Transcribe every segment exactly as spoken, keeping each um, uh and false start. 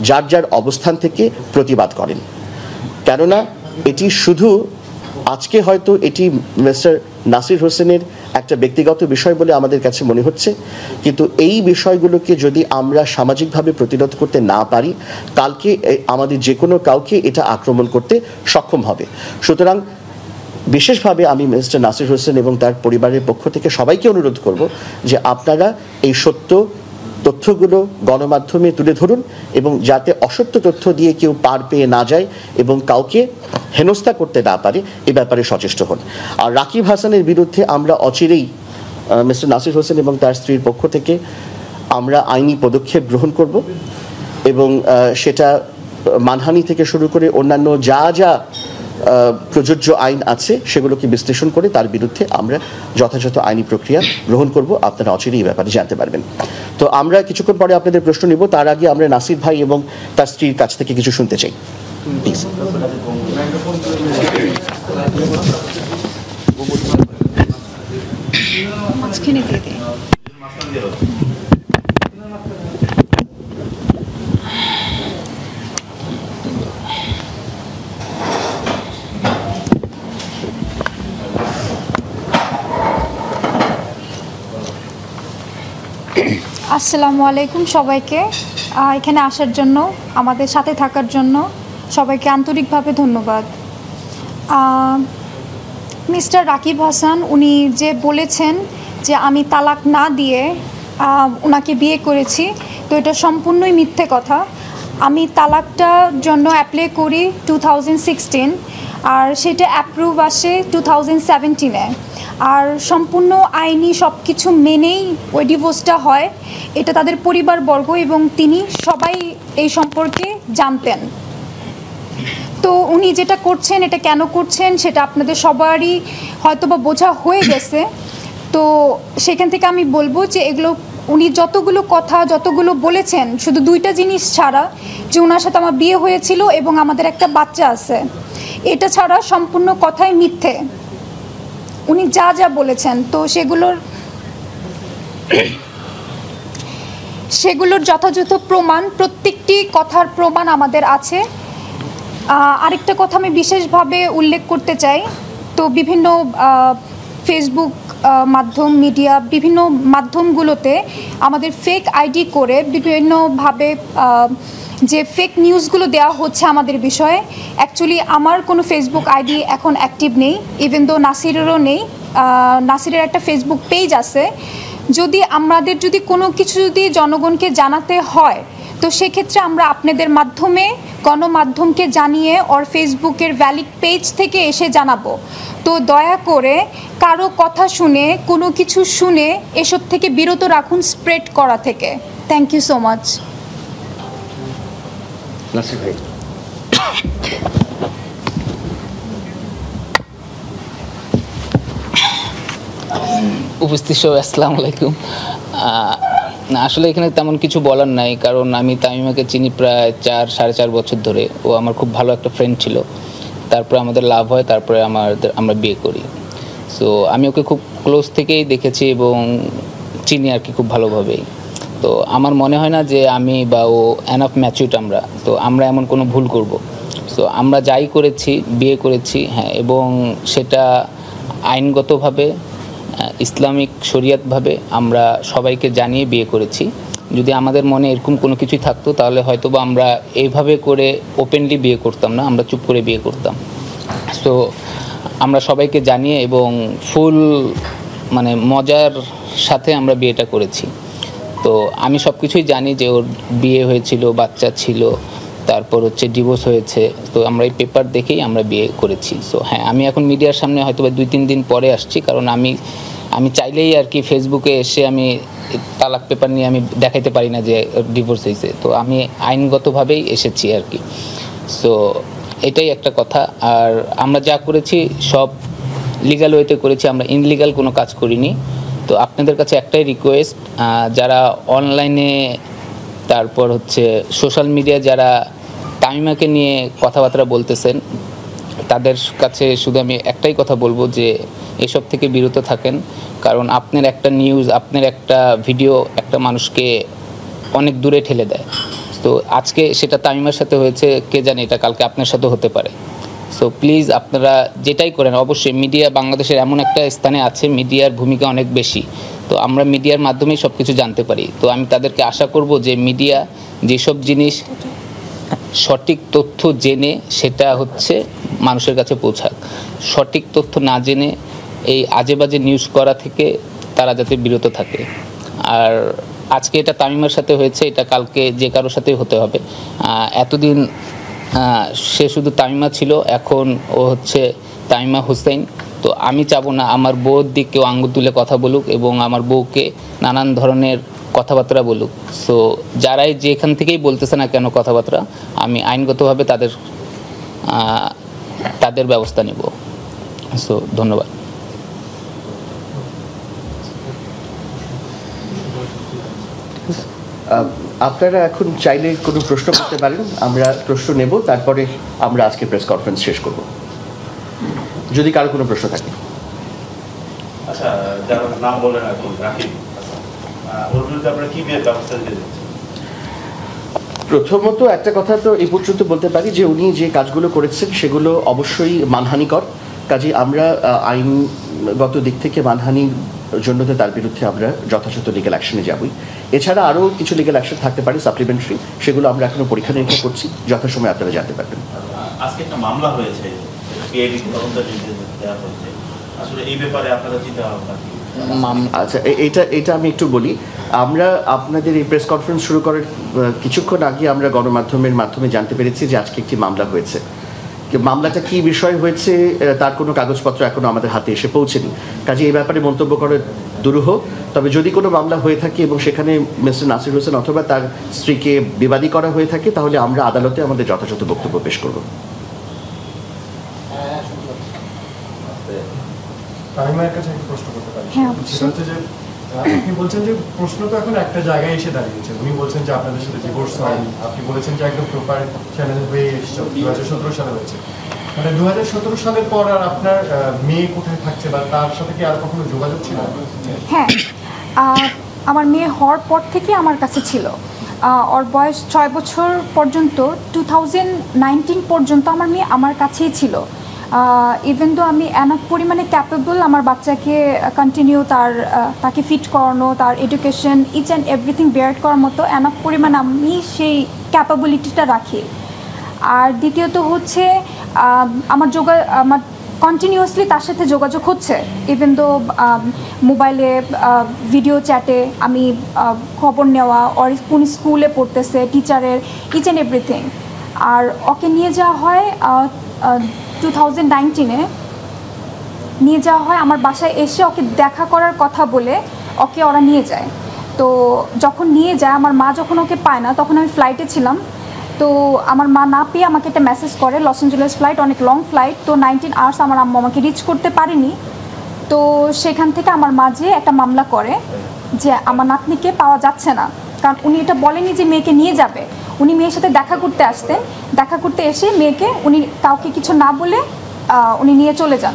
যার যার অবস্থান থেকে প্রতিবাদ করেন। কেননা এটি শুধু আজকে হয়তো এটি মিস্টার নাসির হোসেনের একটা ব্যক্তিগত বিষয় বলে আমাদের কাছে মনে হচ্ছে, কিন্তু এই বিষয়গুলোকে যদি আমরা সামাজিকভাবে প্রতিরোধ করতে না পারি, কালকে আমাদের যে কোনো কাউকে এটা আক্রমণ করতে সক্ষম হবে। সুতরাং বিশেষভাবে আমি মিস্টার নাসির হোসেন এবং তার পরিবারের পক্ষ থেকে সবাইকে অনুরোধ করব যে আপনারা এই সত্য তথ্যগুলো গণমাধ্যমে তুলে ধরুন এবং যাতে অসত্য তথ্য দিয়ে কেউ পার পেয়ে না যায় এবং কাউকে হেনস্থা করতে না পারে এ ব্যাপারে সচেষ্ট হন। আর রাকিব হাসানের বিরুদ্ধে আমরা অচিরেই মিস্টার নাসির হোসেন এবং তার স্ত্রীর পক্ষ থেকে আমরা আইনি পদক্ষেপ গ্রহণ করব এবং সেটা মানহানি থেকে শুরু করে অন্যান্য যা যা প্রযোজ্য আইন আছে সেগুলোকে বিশ্লেষণ করে তার বিরুদ্ধে আমরা যথাযথ আইনি প্রক্রিয়া গ্রহণ করব। আপনারা অচিরেই এই ব্যাপারে জানতে পারবেন। তো আমরা কিছুক্ষণ পরে আপনাদের প্রশ্ন নিব, তার আগে আমরা নাসির ভাই এবং তার স্ত্রীর কাছ থেকে কিছু শুনতে চাই প্লিজ। আসসালামু আলাইকুম সবাইকে, এখানে আসার জন্য, আমাদের সাথে থাকার জন্য সবাইকে আন্তরিকভাবে ধন্যবাদ। মিস্টার রাকিব হাসান উনি যে বলেছেন যে আমি তালাক না দিয়ে ওনাকে বিয়ে করেছি, তো এটা সম্পূর্ণই মিথ্যে কথা। আমি তালাকটার জন্য অ্যাপ্লাই করি টু থাউজেন্ড সিক্সটিন আর সেটা অ্যাপ্রুভ আসে টু থাউজেন্ড সেভেন্টিনে, আর সম্পূর্ণ আইনি সব কিছু মেনেই ওই ডিভোর্সটা হয়। এটা তাদের পরিবারবর্গ এবং তিনি সবাই এই সম্পর্কে জানতেন। তো উনি যেটা করছেন এটা কেন করছেন সেটা আপনাদের সবারই হয়তো বা বোঝা হয়ে গেছে। তো সেখান থেকে আমি বলবো যে এগুলো উনি যতগুলো কথা যতগুলো বলেছেন, শুধু দুইটা জিনিস ছাড়া, যে ওনার সাথে আমার বিয়ে হয়েছিল এবং আমাদের একটা বাচ্চা আছে, এটা ছাড়া সম্পূর্ণ কথাই মিথ্যে উনি যা যা বলেছেন। তো সেগুলোর সেগুলোর যথাযথ প্রমাণ, প্রত্যেকটি কথার প্রমাণ আমাদের আছে। আরেকটা কথা আমি বিশেষভাবে উল্লেখ করতে চাই, তো বিভিন্ন ফেসবুক মাধ্যম, মিডিয়া, বিভিন্ন মাধ্যমগুলোতে আমাদের ফেক আইডি করে বিভিন্নভাবে যে ফেক নিউজগুলো দেওয়া হচ্ছে আমাদের বিষয়ে। অ্যাকচুয়ালি আমার কোনো ফেসবুক আইডি এখন অ্যাক্টিভ নেই, ইভেন দো নাসিরেরও নেই। নাসিরের একটা ফেসবুক পেজ আছে। যদি আমাদের যদি কোনো কিছু যদি জনগণকে জানাতে হয়, তো সেক্ষেত্রে আমরা আপনাদের মাধ্যমে গণমাধ্যমকে জানিয়ে ওর ফেসবুকের ভ্যালিড পেজ থেকে এসে জানাবো। তো দয়া করে কারো কথা শুনে, কোনো কিছু শুনে এসব থেকে বিরত রাখুন, স্প্রেড করা থেকে। Thank you so much. Nasir ভাই। উপস্থিত সবাই আসসালামু আলাইকুম। না, আসলে এখানে তেমন কিছু বলার নাই, কারণ আমি তামিমাকে চিনি প্রায় চার সাড়ে চার বছর ধরে। ও আমার খুব ভালো একটা ফ্রেন্ড ছিল। তারপরে আমাদের লাভ হয়, তারপরে আমাদের আমরা বিয়ে করি। সো আমি ওকে খুব ক্লোজ থেকেই দেখেছি এবং চিনি আর কি খুব ভালোভাবেই। তো আমার মনে হয় না যে আমি বা ও এনাফ ম্যাচিউরড আমরা, তো আমরা এমন কোনো ভুল করব। সো আমরা যাই করেছি, বিয়ে করেছি, হ্যাঁ, এবং সেটা আইনগতভাবে ইসলামিক শরিয়াতভাবে আমরা সবাইকে জানিয়ে বিয়ে করেছি। যদি আমাদের মনে এরকম কোনো কিছুই থাকতো তাহলে হয়তো বা আমরা এইভাবে করে ওপেনলি বিয়ে করতাম না, আমরা চুপ করে বিয়ে করতাম। সো আমরা সবাইকে জানিয়ে এবং ফুল মানে মজার সাথে আমরা বিয়েটা করেছি। তো আমি সব কিছুই জানি যে ওর বিয়ে হয়েছিল, বাচ্চা ছিল, তারপর হচ্ছে ডিভোর্স হয়েছে। তো আমরা এই পেপার দেখেই আমরা বিয়ে করেছি। সো হ্যাঁ, আমি এখন মিডিয়ার সামনে হয়তো বা দুই তিন দিন পরে আসছি, কারণ আমি আমি চাইলেই আর কি ফেসবুকে এসে আমি তালাক পেপার নিয়ে আমি দেখাইতে পারি না যে ডিভোর্স হয়েছে। তো আমি আইনগতভাবেই এসেছি আর কি। সো এটাই একটা কথা। আর আমরা যা করেছি সব লিগ্যাল ওয়েতে করেছি, আমরা ইনলিগ্যাল কোনো কাজ করিনি। তো আপনাদের কাছে একটাই রিকোয়েস্ট, যারা অনলাইনে তারপর হচ্ছে সোশ্যাল মিডিয়া যারা তামিমাকে নিয়ে কথাবার্তা বলতেছেন, তাদের কাছে শুধু আমি একটাই কথা বলবো যে এসব থেকে বিরত থাকেন। কারণ আপনার একটা নিউজ, আপনার একটা ভিডিও একটা মানুষকে অনেক দূরে ঠেলে দেয়। তো আজকে সেটা তামিমার সাথে হয়েছে, কে জানে এটা কালকে আপনার সাথে হতে পারে। সো প্লিজ আপনারা যেটাই করেন, অবশ্যই মিডিয়া বাংলাদেশের এমন একটা স্থানে আছে, মিডিয়ার ভূমিকা অনেক বেশি। তো আমরা মিডিয়ার মাধ্যমেই সব কিছু জানতে পারি। তো আমি তাদেরকে আশা করব যে মিডিয়া যেসব জিনিস সঠিক তথ্য জেনে সেটা হচ্ছে মানুষের কাছে পৌঁছাক, সঠিক তথ্য না জেনে এই আজে বাজে নিউজ করা থেকে তারা যাতে বিরত থাকে। আর আজকে এটা তামিমার সাথে হয়েছে, এটা কালকে যে কারোর সাথেই হতে হবে। এতদিন সে শুধু তামিমা ছিল, এখন ও হচ্ছে তামিমা হোসেন। তো আমি চাবো না আমার বউর দিক কেউ আঙ্গুল তুলে কথা বলুক এবং আমার বউকে নানান ধরনের কথাবার্তা বলুক। সো যারাই যেখান থেকেই বলতেছে না কেন কথাবার্তা, আমি আইনগতভাবে তাদের তাদের ব্যবস্থা নিব। সো ধন্যবাদ। আপনারা এখন চাইলে কোনো প্রশ্ন করতে পারেন, আমরা প্রশ্ন নেব, তারপরে আমরা আজকে প্রেস কনফারেন্স শেষ করব যদি কারো কোনো প্রশ্ন থাকে। আচ্ছা, যার নাম বলেন এখন রাকিব, ওর বিরুদ্ধে আপনারা কি ব্যবস্থা নিতে যাচ্ছেন? প্রথমত একটা কথা তো এই পর্যন্ত বলতে পারি যে উনি যে কাজগুলো করেছেন সেগুলো অবশ্যই মানহানিকর। কাজে আমরা আইনগত দিক থেকে মানহানির জন্য তো তার বিরুদ্ধে আমরা যথাযথ লিগ্যাল অ্যাকশনে যাবই। এছাড়া আরও কিছু লিগ্যাল অ্যাকশন থাকতে পারে সাপ্লিমেন্টারি, সেগুলো আমরা এখনো পরীক্ষা নিরীক্ষা করছি, যথাসময়ে আপনারা জানতে পারবেন। আজকে একটা মামলা হয়েছে, পিআইডি তদন্ত নির্দেশ দেওয়া হয়েছে, আসলে এই ব্যাপারে আপনারা চিন্তা ভাবনা কি? আচ্ছা, এটা এটা আমি একটু বলি। আমরা আপনাদের এই প্রেস কনফারেন্স শুরু করার কিছুক্ষণ আগে আমরা গণমাধ্যমের মাধ্যমে জানতে পেরেছি যে আজকে একটি মামলা হয়েছে। মামলাটা কি বিষয় হয়েছে তার কোনো কাগজপত্র এখনো আমাদের হাতে এসে পৌঁছেনি, কাজে এই ব্যাপারে মন্তব্য করা দুরূহ। তবে যদি কোনো মামলা হয়ে থাকে এবং সেখানে মিস্টার নাসির হোসেন অথবা তার স্ত্রীকে বিবাদী করা হয়ে থাকে, তাহলে আমরা আদালতে আমাদের যথাযথ বক্তব্য পেশ করব। তামিমার কাছে একটা প্রশ্ন করতে পারি, সেটা হচ্ছে যে আপনি বলছেন যে প্রশ্ন তো এখন একটা জায়গায় এসে দাঁড়িয়েছে। উনি বলছেন যে আপনাদের সাথে ডিভোর্স হয়নি, আপনি বলেছেন যে একদম প্রপার চ্যানেল হয়ে এসেছে, দু হাজার সতেরো সালে হয়েছে। মানে দু হাজার সতেরো সালের পর আর আপনার মেয়ে কোথায় থাকছে বা তার সাথে কি আর কখনো যোগাযোগ ছিল? হ্যাঁ, আমার মেয়ে হওয়ার পর থেকে আমার কাছে ছিল। ওর বয়স ছয় বছর পর্যন্ত, টু থাউজেন্ড নাইনটিন পর্যন্ত আমার মেয়ে আমার কাছেই ছিল। ইভেন তো আমি এনাফ পরিমাণে ক্যাপেবল আমার বাচ্চাকে কন্টিনিউ তার তাকে ফিট করানো, তার education, each and everything bear করার মতো এনাফ পরিমাণে আমি সেই ক্যাপাবিলিটিটা রাখি। আর দ্বিতীয়ত হচ্ছে আমার যোগা আমার কন্টিনিউয়াসলি তার সাথে যোগাযোগ হচ্ছে। ইভেন তো মোবাইলে ভিডিও চ্যাটে আমি খবর নেওয়া, ওর কোন স্কুলে পড়তেছে, টিচারের, ইচ অ্যান্ড এভরিথিং। আর ওকে নিয়ে যাওয়া হয় টু থাউজেন্ড নাইনটিনে নিয়ে যাওয়া হয় আমার বাসায় এসে ওকে দেখা করার কথা বলে ওকে ওরা নিয়ে যায়। তো যখন নিয়ে যায়, আমার মা যখন ওকে পায় না, তখন আমি ফ্লাইটে ছিলাম। তো আমার মা না পেয়ে আমাকে একটা মেসেজ করে, লস অ্যাঞ্জেলেস ফ্লাইট, অনেক লং ফ্লাইট, তো নাইনটিন আওয়ার্স আমার আম্মু আমাকে রিচ করতে পারেনি। তো সেখান থেকে আমার মা যে একটা মামলা করে যে আমার নাতনিকে পাওয়া যাচ্ছে না, কারণ উনি এটা বলেনি যে মেয়েকে নিয়ে যাবে, উনি মেয়ের সাথে দেখা করতে আসতেন, দেখা করতে এসে মেয়েকে উনি কাউকে কিছু না বলে উনি নিয়ে চলে যান।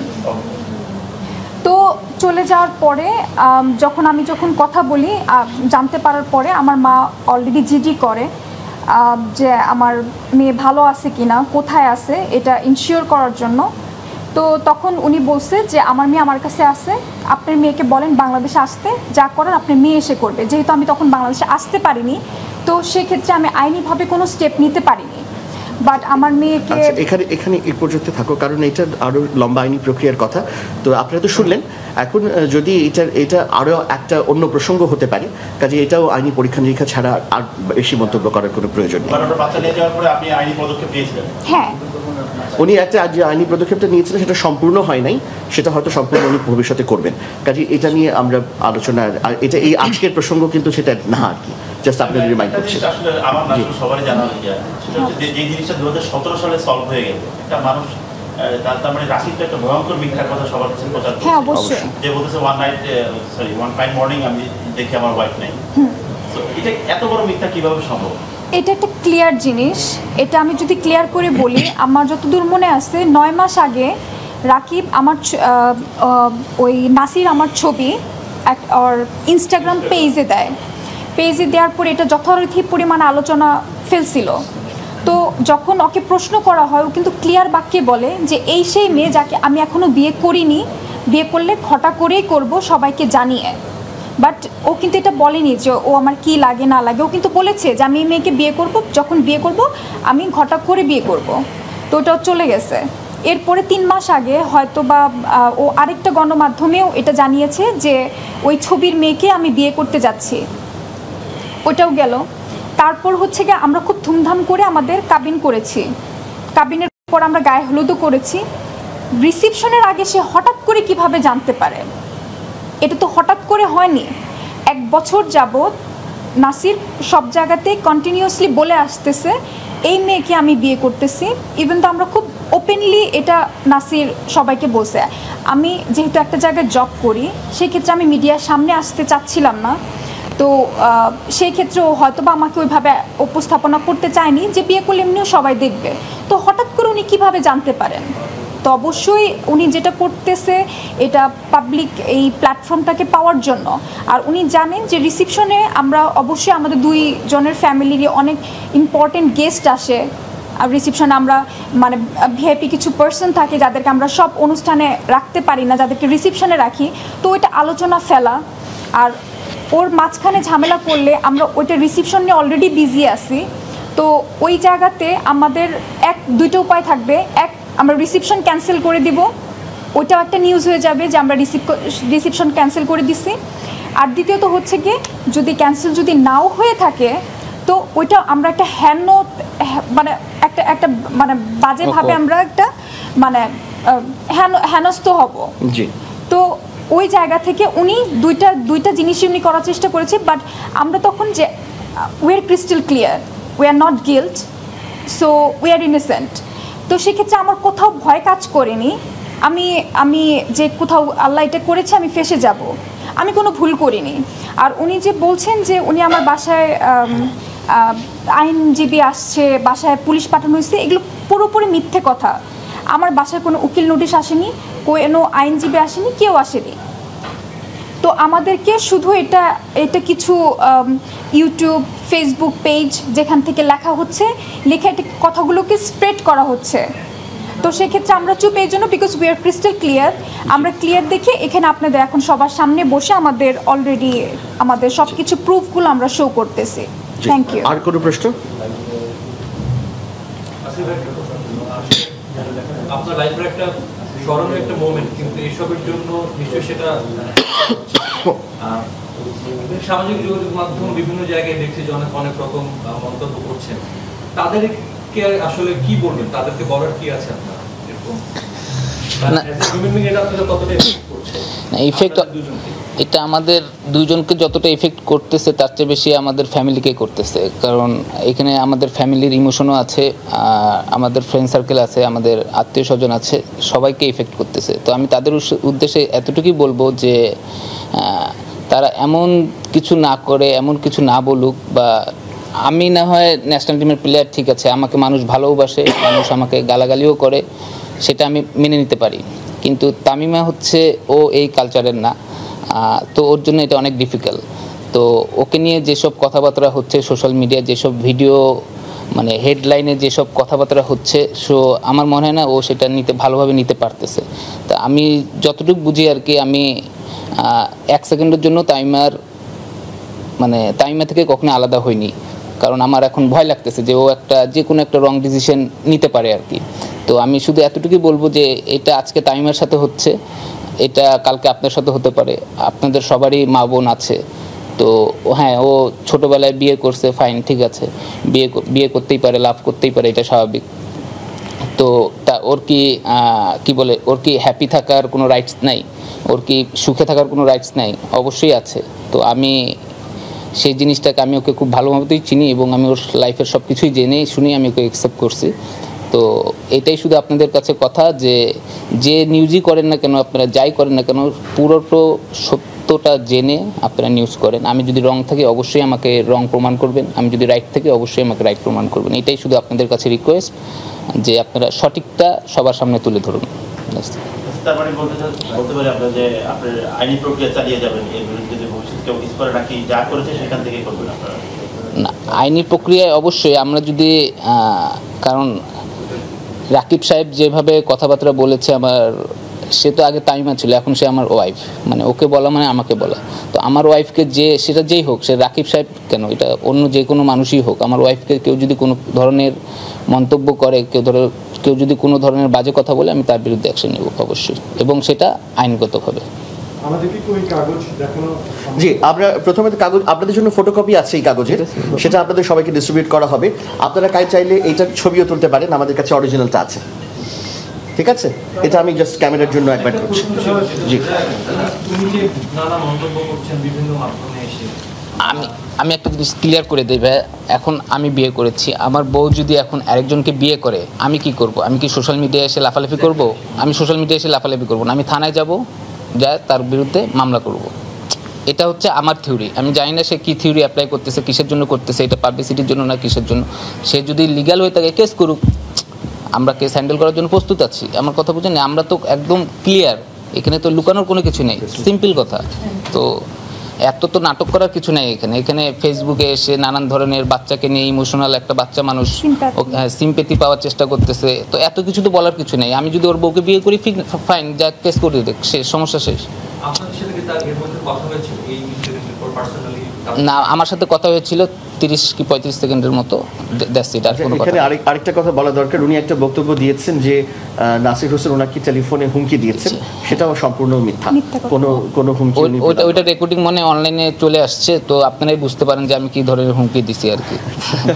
তো চলে যাওয়ার পরে যখন আমি যখন কথা বলি, জানতে পারার পরে আমার মা অলরেডি জিডি করে যে আমার মেয়ে ভালো আছে কিনা, কোথায় আছে, এটা ইনশিওর করার জন্য। তো তখন উনি বলছে যে আমার মেয়ে আমার কাছে আছে, আপনার মেয়েকে বলেন বাংলাদেশে আসতে, যা করার আপনার মেয়ে এসে করবে। যেহেতু আমি তখন বাংলাদেশে আসতে পারিনি, তো সেক্ষেত্রে আমি আইনিভাবে কোনো স্টেপ নিতে পারিনি। বাট আমার মেয়েকে এখানে এখানে এই পর্যন্ত থাকো, কারণ এটা আরও লম্বা আইনি প্রক্রিয়ার কথা। তো আপনারা তো শুনলেন, এখন যদি এটা এটা আরও একটা অন্য প্রসঙ্গ হতে পারে, কাজে এটাও আইনি পরীক্ষা নিরীক্ষা ছাড়া আর বেশি মন্তব্য করার কোনো প্রয়োজন নেই। হ্যাঁ, উনি একটা যে আইনি পদক্ষেপটা নিয়েছিলেন সেটা সম্পূর্ণ হয় নাই, সেটা হয়তো সম্পূর্ণ উনি ভবিষ্যতে করবেন। কাজে এটা নিয়ে আমরা আলোচনা, আর এটা এই আজকের প্রসঙ্গ কিন্তু সেটা না আর কি, জাস্ট আপনাদের রিমাইন্ড করছি। আসলে আমার সবারই জানা সেটা হচ্ছে যে জিনিসটা দু হাজার সতেরো সালে সলভ হয়ে গেল, একটা মানুষ তার মানে রাশিদ তো একটা ভয়ঙ্কর মিথ্যার কথা সবার কাছে প্রচার করছে। হ্যাঁ, অবশ্যই। যে বলতেছে one night sorry one fine morning আমি দেখি আমার ওয়াইফ নাই। তো এটা এত বড় মিথ্যা কিভাবে সম্ভব? এটা একটা ক্লিয়ার জিনিস। এটা আমি যদি ক্লিয়ার করে বলি, আমার যতদূর মনে আছে, নয় মাস আগে রাকিব আমার ওই নাসির আমার ছবি এক ওর ইনস্টাগ্রাম পেজে দেয়। পেজে দেওয়ার পরে এটা যথারীতি পরিমাণে আলোচনা ফেলছিল। তো যখন ওকে প্রশ্ন করা হয় ও কিন্তু ক্লিয়ার বাক্যে বলে যে এই সেই মেয়ে যাকে আমি এখনও বিয়ে করিনি, বিয়ে করলে ঘটা করেই করব সবাইকে জানিয়ে। বাট ও কিন্তু এটা বলেনি যে ও আমার কি লাগে না লাগে, ও কিন্তু বলেছে যে আমি এই মেয়েকে বিয়ে করব, যখন বিয়ে করব আমি ঘটা করে বিয়ে করব। তো ওটাও চলে গেছে। এরপরে তিন মাস আগে হয়তো বা ও আরেকটা গণমাধ্যমেও এটা জানিয়েছে যে ওই ছবির মেয়েকে আমি বিয়ে করতে যাচ্ছি, ওটাও গেল। তারপর হচ্ছে গিয়ে আমরা খুব ধুমধাম করে আমাদের কাবিন করেছি, কাবিনের পর আমরা গায়ে হলুদও করেছি। রিসিপশনের আগে সে হঠাৎ করে কিভাবে জানতে পারে? এটা তো হঠাৎ করে হয়নি। এক বছর যাবৎ নাসির সব জায়গাতে কন্টিনিউয়াসলি বলে আসতেছে এই মেয়েকে আমি বিয়ে করতেছি। ইভেন তো আমরা খুব ওপেনলি এটা নাসির সবাইকে বলছে। আমি যেহেতু একটা জায়গায় জব করি, সেক্ষেত্রে আমি মিডিয়ার সামনে আসতে চাচ্ছিলাম না। তো সেই ক্ষেত্রে ও হয়তো বা আমাকে ওইভাবে উপস্থাপনা করতে চায়নি যে বিয়ে করলে এমনিও সবাই দেখবে। তো হঠাৎ করে উনি কীভাবে জানতে পারেন? তো অবশ্যই উনি যেটা করতেছে এটা পাবলিক এই প্ল্যাটফর্মটাকে পাওয়ার জন্য। আর উনি জানেন যে রিসিপশনে আমরা অবশ্যই আমাদের দুই জনের ফ্যামিলিরই অনেক ইম্পর্টেন্ট গেস্ট আসে। আর রিসিপশনে আমরা মানে ভিআইপি কিছু পার্সন থাকে যাদেরকে আমরা সব অনুষ্ঠানে রাখতে পারি না, যাদেরকে রিসিপশনে রাখি। তো ওইটা আলোচনা ফেলা আর ওর মাঝখানে ঝামেলা করলে আমরা ওইটা রিসিপশন নিয়ে অলরেডি বিজি আছি। তো ওই জায়গাতে আমাদের এক দুইটা উপায় থাকবে। এক, আমরা রিসিপশন ক্যান্সেল করে দিব, ওইটাও একটা নিউজ হয়ে যাবে যে আমরা রিসিপ রিসিপশন ক্যান্সেল করে দিছি। আর দ্বিতীয়ত হচ্ছে গিয়ে যদি ক্যান্সেল যদি নাও হয়ে থাকে তো ওইটা আমরা একটা হেন মানে একটা একটা মানে বাজেভাবে আমরা একটা মানে হেন হেনস্থ হব। জি। তো ওই জায়গা থেকে উনি দুইটা দুইটা জিনিসই উনি করার চেষ্টা করেছে। বাট আমরা তখন যে we are crystal clear, we are not guilt, so we are innocent. তো সেক্ষেত্রে আমার কোথাও ভয় কাজ করেনি। আমি আমি যে কোথাও আল্লাহ এটা করেছে আমি ফেসে যাব, আমি কোনো ভুল করিনি। আর উনি যে বলছেন যে উনি আমার বাসায় আইনজীবী আসছে, বাসায় পুলিশ পাঠানো হয়েছে, এগুলো পুরোপুরি মিথ্যে কথা। আমার বাসায় কোনো উকিল নোটিশ আসেনি, কোনো আইনজীবী আসেনি, কেউ আসেনি। তো আমাদেরকে শুধু এটা এটা কিছু ইউটিউব ফেসবুক পেজ যেখান থেকে লেখা হচ্ছে, লেখা এটা কথাগুলোকে স্প্রেড করা হচ্ছে। তো সেক্ষেত্রে আমরা চুপ এই জন্য because we are crystal clear. আমরা ক্লিয়ার দেখে এখানে আপনাদের এখন সবার সামনে বসে আমাদের অলরেডি আমাদের সব কিছু প্রুফগুলো আমরা শো করতেছি। Thank you. আর কোনো প্রশ্ন? আপনার লাইফের একটা স্মরণীয় একটা মোমেন্ট, কিন্তু এইসবের জন্য নিশ্চয়ই সেটা সামাজিক যোগাযোগ মাধ্যম বিভিন্ন জায়গায় দেখছি যে অনেক অনেক রকম মন্তব্য করছেন। তাদেরকে আসলে কি বলবেন? তাদেরকে বলার কি আছে আপনার? এরকম ইফেক্ট এটা আমাদের দুইজনকে যতটা এফেক্ট করতেছে তার চেয়ে বেশি আমাদের ফ্যামিলিকে করতেছে। কারণ এখানে আমাদের ফ্যামিলির ইমোশনও আছে, আমাদের ফ্রেন্ড সার্কেল আছে, আমাদের আত্মীয় স্বজন আছে, সবাইকে এফেক্ট করতেছে। তো আমি তাদের উদ্দেশ্যে এতটুকুই বলবো যে তারা এমন কিছু না করে, এমন কিছু না বলুক। বা আমি না হয় ন্যাশনাল টিমের প্লেয়ার, ঠিক আছে, আমাকে মানুষ ভালোবাসে, মানুষ আমাকে গালাগালিও করে, সেটা আমি মেনে নিতে পারি। কিন্তু তামিমা হচ্ছে ও এই কালচারের না, তো ওর জন্য এটা অনেক ডিফিকাল্ট। তো ওকে নিয়ে যেসব কথাবার্তা হচ্ছে সোশ্যাল মিডিয়ায়, যেসব ভিডিও মানে হেডলাইনে যেসব কথাবার্তা হচ্ছে, সো আমার মনে হয় না ও সেটা নিতে ভালোভাবে নিতে পারতেছে। তা আমি যতটুকু বুঝি আর কি, আমি এক সেকেন্ডের জন্য তামিমার মানে তামিমা থেকে কখনো আলাদা হয়নি। কারণ আমার এখন ভয় লাগতেছে যে ও একটা যে কোনো একটা রং ডিসিশন নিতে পারে আর কি। তো আমি শুধু এতটুকুই বলবো যে এটা আজকে তামিমার সাথে হচ্ছে, এটা কালকে আপনার সাথে হতে পারে। আপনাদের সবারই মা বোন আছে। তো হ্যাঁ, ও ছোটোবেলায় বিয়ে করছে, ফাইন, ঠিক আছে, বিয়ে বিয়ে করতেই পারে, লাভ করতেই পারে, এটা স্বাভাবিক। তো তা ওর কি কি বলে ওর কি হ্যাপি থাকার কোনো রাইটস নাই? ওর কি সুখে থাকার কোনো রাইটস নাই? অবশ্যই আছে। তো আমি সেই জিনিসটাকে আমি ওকে খুব ভালোভাবেই চিনি এবং আমি ওর লাইফের সব কিছুই জেনে শুনি আমি ওকে অ্যাকসেপ্ট করছি। তো এটাই শুধু আপনাদের কাছে কথা যে যে নিউজই করেন না কেন, আপনারা যাই করেন না কেন, পুরোটা সত্যটা জেনে আপনারা নিউজ করেন। আমি যদি রং থাকি অবশ্যই আমাকে রং প্রমাণ করবেন, আমি যদি রাইট থাকি অবশ্যই আমাকে রাইট প্রমাণ করবেন। এটাই শুধু আপনাদের কাছে রিকোয়েস্ট যে আপনারা সঠিকটা সবার সামনে তুলে ধরুন। তার মানে বলতে বলতে পারি আপনারা যে আপনার আইনি প্রক্রিয়া চালিয়ে যাবেন, এর বিরুদ্ধে যে ভবিষ্যৎ কেউ কিছু করে নাকি যা করেছে সেখান থেকে করবেন আপনারা? না, আইনি প্রক্রিয়ায় অবশ্যই আমরা যদি আহ, কারণ রাকিব সাহেব যেভাবে কথাবার্তা বলেছে, আমার সে তো আগে তামিমা ছিল, এখন সে আমার ওয়াইফ, মানে ওকে বলা মানে আমাকে বলা। তো আমার ওয়াইফকে যে সেটা যেই হোক, সে রাকিব সাহেব কেন, এটা অন্য যে কোনো মানুষই হোক, আমার ওয়াইফকে কেউ যদি কোনো ধরনের মন্তব্য করে, কেউ ধরো কেউ যদি কোনো ধরনের বাজে কথা বলে, আমি তার বিরুদ্ধে অ্যাকশন নেব অবশ্যই, এবং সেটা আইনগতভাবে। আমাদেরকে কি ওই কাগজ দেখানো? জি, আমরা প্রথমে তো কাগজ আপনাদের জন্য ফটোকপি আছে এই কাগজের, সেটা আপনাদের সবাইকে ডিস্ট্রিবিউট করা হবে। আপনারা কাই চাইলে এইটার ছবিও তুলতে পারেন, আমাদের কাছে অরিজিনালটা আছে। ঠিক আছে, এটা আমি জাস্ট ক্যামেরার জন্য একবার করছি। জি, তুমি যে নানা মন্তব্য করছেন বিভিন্ন মাধ্যমে এসে, আমি আমি একটা জিনিস ক্লিয়ার করে দেই ভাই, এখন আমি বিয়ে করেছি, আমার বউ যদি এখন আরেকজনকে বিয়ে করে, আমি কি করব? আমি কি সোশ্যাল মিডিয়ায় এসে লাফালাফি করব? আমি সোশ্যাল মিডিয়ায় এসে লাফালাফি করব না, আমি থানায় যাব, যায় তার বিরুদ্ধে মামলা করব। এটা হচ্ছে আমার থিওরি। আমি জানি না সে কী থিওরি অ্যাপ্লাই করতেছে, কিসের জন্য করতেছে, এটা পাবলিসিটির জন্য না কিসের জন্য। সে যদি লিগ্যাল হয়ে থাকে কেস করুক, আমরা কেস হ্যান্ডেল করার জন্য প্রস্তুত আছি। আমার কথা বুঝেন, আমরা তো একদম ক্লিয়ার, এখানে তো লুকানোর কোনো কিছু নেই, সিম্পল কথা। তো এত তো নাটক করার কিছু নেই এখানে। এখানে ফেসবুকে এসে নানান ধরনের বাচ্চাকে নিয়ে ইমোশনাল একটা বাচ্চা মানুষ সিম্পেথি পাওয়ার চেষ্টা করতেছে, তো এত কিছু তো বলার কিছু নেই। আমি যদি ওর বউকে বিয়ে করি, ফাইন, যা কেস করে দেখ, শেষ, সমস্যা শেষ। আপনাদের সাথে কি তার এর মধ্যে কথা হয়েছিল এই ইনসিডেন্টের পর পার্সোনালি? না, আমার সাথে কথা হয়েছিল তিরিশ কি পঁয়ত্রিশ সেকেন্ডের মতো, দ্যাটস ইট, আর কোনো কথা। এখানে আরেক আরেকটা কথা বলা দরকার। উনি একটা বক্তব্য দিয়েছেন যে আহ, নাসির হোসেন ওনাকে টেলিফোনে হুমকি দিয়েছেন, সেটাও সম্পূর্ণ মিথ্যা। কোনো কোনো হুমকি উনি ওইটা ওইটা রেকর্ডিং মনে অনলাইনে চলে আসছে, তো আপনারাই বুঝতে পারেন যে আমি কি ধরনের হুমকি দিছি আর কি।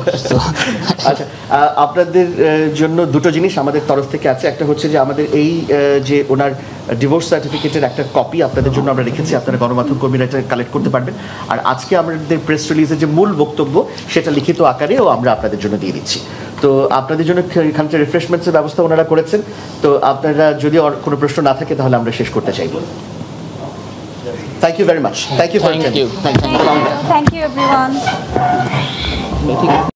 আচ্ছা, আহ, আপনাদের আহ, জন্য দুটো জিনিস আমাদের তরফ থেকে আছে। একটা হচ্ছে যে আমাদের এই আহ, যে ওনার ডিভোর্স সার্টিফিকেটের একটা কপি আপনাদের জন্য আমরা রেখেছি, আপনারা গণমাধ্যম কর্মীরা এটা কালেক্ট করতে পারবেন। আর আজকে আমাদের প্রেস রিলিজের যে মূল বক্তব্য, সেটা লিখিত আকারেও আমরা আপনাদের জন্য দিয়ে দিচ্ছি। তো আপনাদের জন্য এখানটা রিফ্রেশমেন্টসের ব্যবস্থা ওনারা করেছেন। তো আপনারা যদি আর কোনো প্রশ্ন না থাকে, তাহলে আমরা শেষ করতে চাইব। Thank you very much. Thank you for Thank you. Thank you thank you everyone.